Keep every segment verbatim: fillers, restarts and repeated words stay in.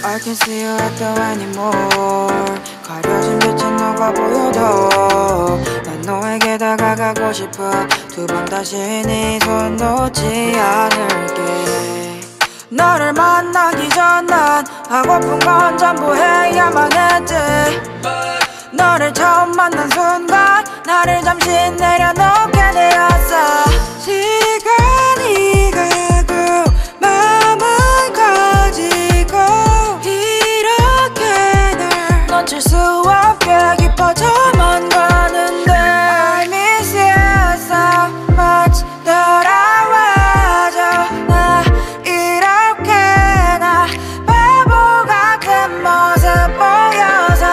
I can see you at the anymore. 가려진 빛은 너가 보여도 난 너에게 다가가고 싶어. 두 번 다시 네 손 놓지 않을게. 너를 만나기 전 난 하고픈 건 전부 해야만 했지. 너를 처음 만난 순간 나를 잠시 내려놓게 되었어. 시간이 가고 마음은 커지고 이렇게 널 놓칠 수 없게 깊어져만 가는데 I miss you so much. 돌아와줘. 나 이렇게 나 바보 같은 모습 보여서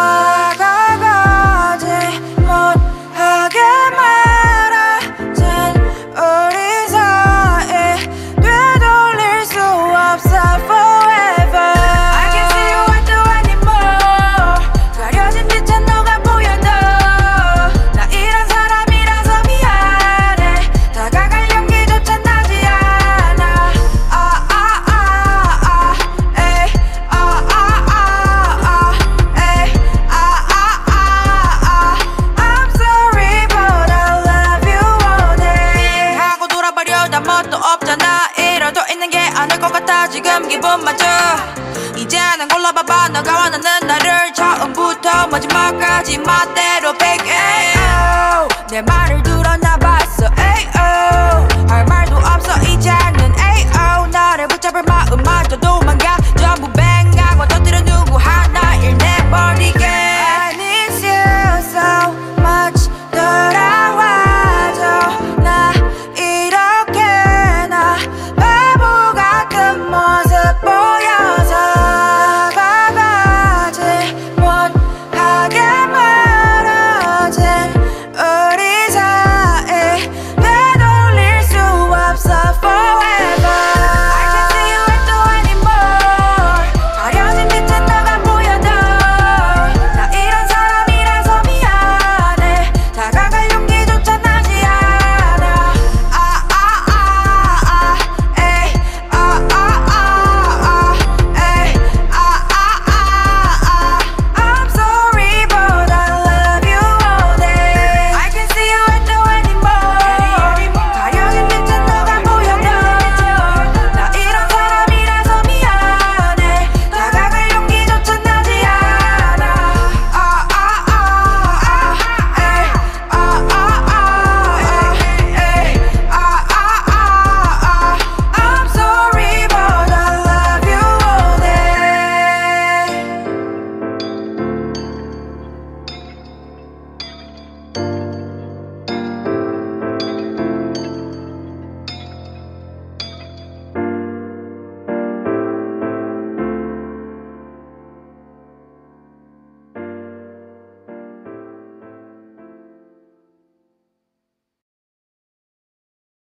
다가가지 못하게 말아. 젠 우리 사이 되돌릴 수 없어 forever. I can't see you at the anymore. 가려진 빛은 너가 보여도 나 이런 사람이라서 미안해. 다가갈 용기조차 나지 않아. 아 아 아 아 에이 아 아 아 아 에이 아 아 아 아 I'm sorry but I love you all day. 하고 돌아버려 다 뭣도 없잖아. 이러도 있는 게 아닐 것 같아 지금 기분 맞춰. 이제는 골라봐봐 너가 원하는 나를 처음부터 마지막까지 멋대로 back it. 내 말을 들어 나